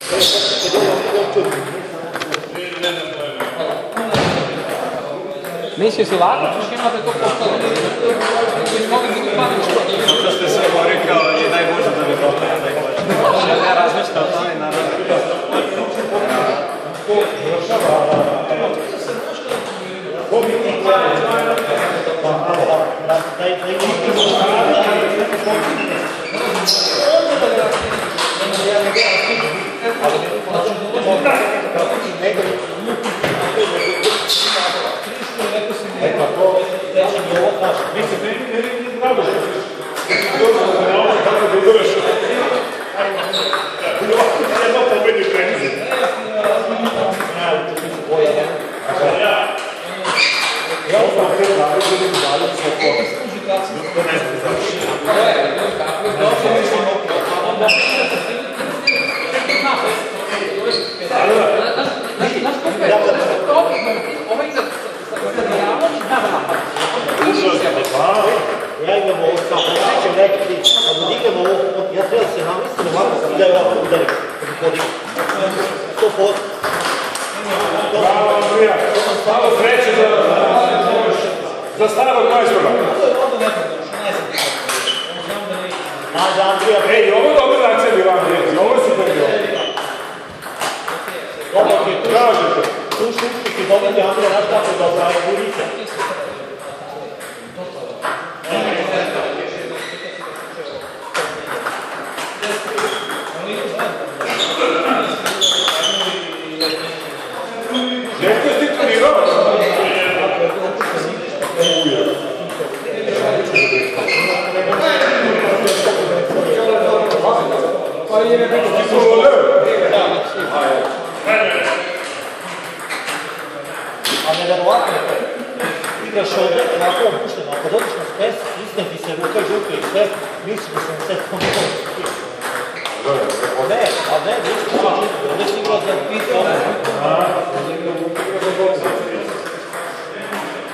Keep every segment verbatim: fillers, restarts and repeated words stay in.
Mislio si lako, ćeš imate to postalo. Mogu biti paničko. To ste sve rekao i daj Bože da bi bilo najbolje. Što ja razmišljam o tome, naravno. Eto, to je ovo naš. Mislim, ne je drago što si dobro na ovo kako da udoveš. Jedno pobedi trenzi. Ja sam te pravi, da im dalje sve povesti. To ne znam završi. Ja imam ovo kao posjećam nekakvi, ako dignemo ovo, ja treba se namislim ovako i da je ovako udarim, da bi podigao. sto posto. Bravo, Andrija, malo sreće za starog majstora. Mađa, Andrija, Ej, ovo je dobra akcija bila, Andrija, ovo je super bilo. dobro ti je tu. Kažete. Tu šušku ti dobiti, Andrija, naš kako je dobra, je budica. Netko je ti trenirao? Pa je neko ti volio? A nevjerovatno je to. Igraš ovdje, ovako opušteno, ako dođeš na spes, istem ti se ruka žuka i sve, misliš da sam sve to mogu. Ne, a ne, nisam se čuti, ovdje si igrao za pit, ovo.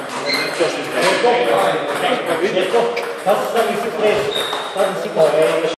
Što je to? Kad se sam nisi presi? Kad nisi kao